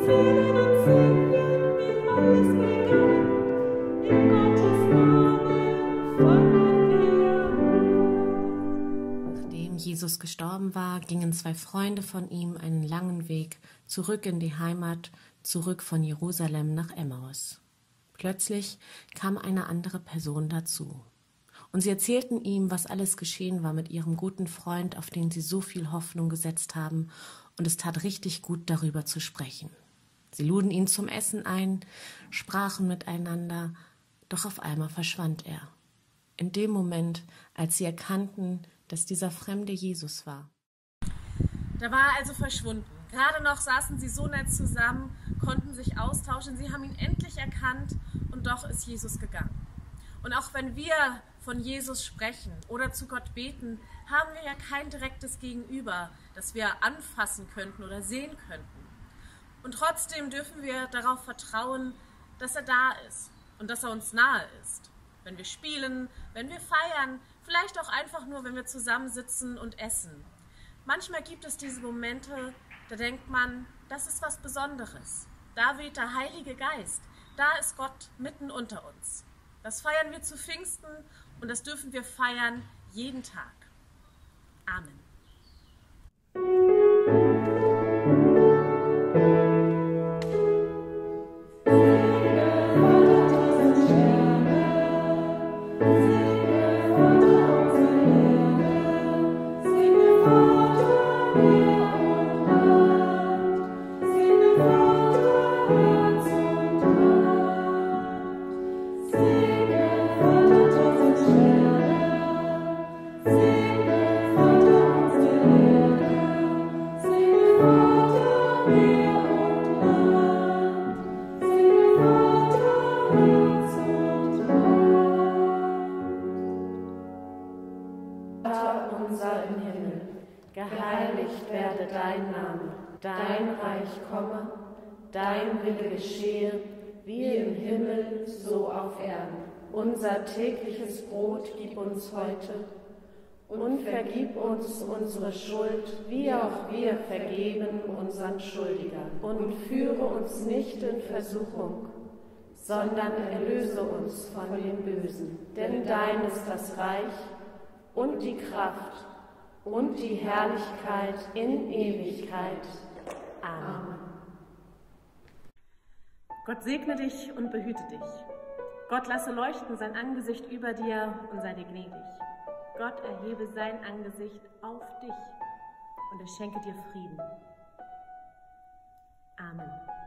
Nachdem Jesus gestorben war, gingen 2 Freunde von ihm einen langen Weg zurück in die Heimat, zurück von Jerusalem nach Emmaus. Plötzlich kam eine andere Person dazu. Und sie erzählten ihm, was alles geschehen war mit ihrem guten Freund, auf den sie so viel Hoffnung gesetzt haben, und es tat richtig gut, darüber zu sprechen. Sie luden ihn zum Essen ein, sprachen miteinander, doch auf einmal verschwand er. In dem Moment, als sie erkannten, dass dieser Fremde Jesus war. Da war er also verschwunden. Gerade noch saßen sie so nett zusammen, konnten sich austauschen. Sie haben ihn endlich erkannt und doch ist Jesus gegangen. Und auch wenn wir von Jesus sprechen oder zu Gott beten, haben wir ja kein direktes Gegenüber, das wir anfassen könnten oder sehen könnten. Und trotzdem dürfen wir darauf vertrauen, dass er da ist und dass er uns nahe ist. Wenn wir spielen, wenn wir feiern, vielleicht auch einfach nur, wenn wir zusammensitzen und essen. Manchmal gibt es diese Momente, da denkt man, das ist was Besonderes. Da weht der Heilige Geist, da ist Gott mitten unter uns. Das feiern wir zu Pfingsten und das dürfen wir feiern jeden Tag. Amen. Unser im Himmel, geheiligt werde dein Name, dein Reich komme, dein Wille geschehe, wie im Himmel, so auf Erden. Unser tägliches Brot gib uns heute und vergib uns unsere Schuld, wie auch wir vergeben unseren Schuldigern. Und führe uns nicht in Versuchung, sondern erlöse uns von dem Bösen. Denn dein ist das Reich und die Kraft und die Herrlichkeit in Ewigkeit. Amen. Gott segne dich und behüte dich. Gott lasse leuchten sein Angesicht über dir und sei dir gnädig. Gott erhebe sein Angesicht auf dich und er schenke dir Frieden. Amen.